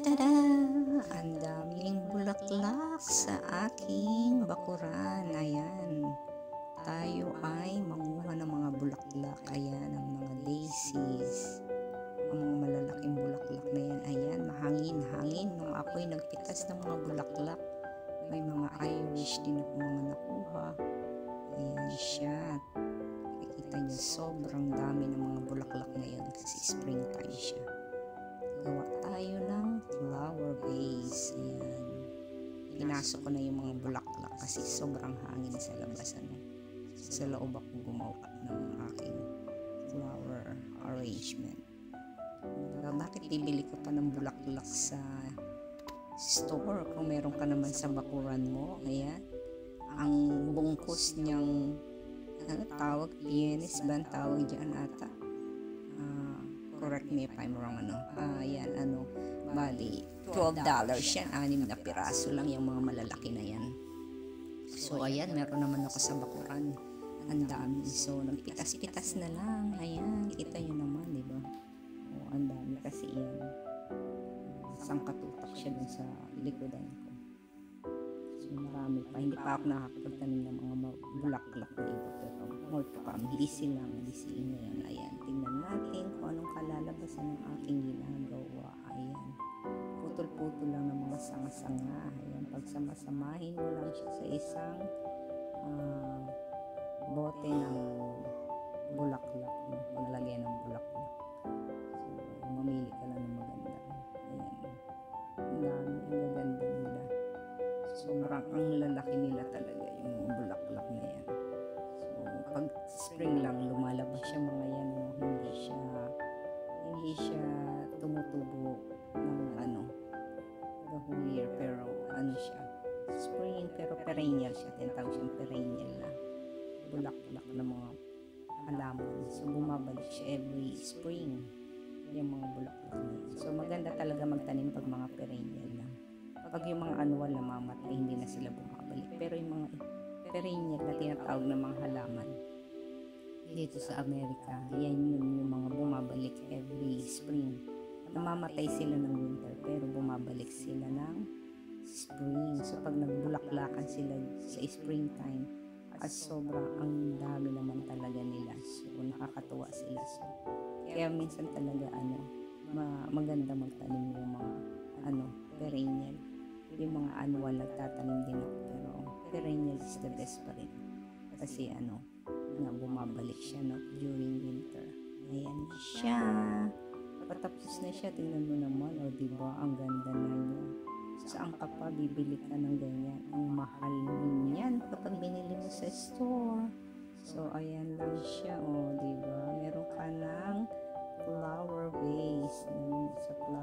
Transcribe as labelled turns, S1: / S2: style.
S1: Tada! Ang daming bulaklak sa aking bakuran. Ayan. Tayo ay manguha ng mga bulaklak. Ayan, ang mga daisies. Ang mga malalaking bulaklak na yan. Ayan, mahangin-hangin. Nung ako'y nagpitas ng mga bulaklak, may mga Irish din ako mga nakuha. Ayan siya. Nakikita niyo, sobrang dami ng mga bulaklak ngayon kasi springtime siya. Gawa tayo ng flower vase. Ayan. Pinasok ko na yung mga bulaklak kasi sobrang hangin sa labas. Sa loob ako gumawa ng aking flower arrangement. Bakit bibili ka pa ng bulaklak sa store kung meron ka naman sa bakuran mo? Ayan. Ang bungkus niyang tawag, pianis ba ang tawag dyan ata? Correct me if I'm wrong, ayan, bali, $12 yan, 6 na piraso lang yung mga malalaki na yan. So, ayan, meron naman ako sa bakuran. Ang dami. So, nagpitas-pitas na lang. Ayan, kita nyo naman, di ba? O, ang dami kasi yan. Isang katutak siya dun sa likodan ko. So, marami pa. Hindi pa ako nakakapagtanim ng mga bulaklak dito. Pero, more to come. Busy ngayon. Ayan, tingnan natin kung anong kalalabasan ng aking ginagawa. Ayan, putol-putol lang ng mga sanga-sanga. Ayan, pagsamasamahin mo lang siya sa isang bote ng bulaklak. Paglagay ng bulaklak. So, mamili ka lang ng maganda. Ayan, ang dami, ang gaganda nila. Sobrang ang lalaki nila talaga yung mga bulaklak na yan. Pag spring lang lumalabas siya mga yan, hindi siya tumutubo ng the whole year, pero siya spring, pero perennial siya, tinatawag siyang perennial na bulaklak na mga halaman. So bumabalik siya every spring yung mga bulaklak na yan. So maganda talaga magtanim pag mga perennial lang. Pag yung mga annual na mamatay, hindi na sila bumabalik, pero yung mga perennial na tinatawag na mga halaman dito sa Amerika, yan yung mga bumabalik every spring. Namamatay sila ng winter pero bumabalik sila ng spring. So pag nagbulaklakan sila sa springtime, at sobrang ang dami naman talaga nila. So nakakatuwa sila. So kaya minsan talaga maganda magtanim yung mga perennial. Yung mga annual nagtatanim din ako, pero perennial is the best pa rin. Kasi bumabalik siya during winter. Ayan siya. Patapos na siya. Tingnan mo naman. O diba? Ang ganda na niya. Saan ka pa bibili ka ng ganyan? Ang mahal niyan kapag binili mo sa store. So, ayan lang siya. O diba? Meron ka ng flower vase. Sa flower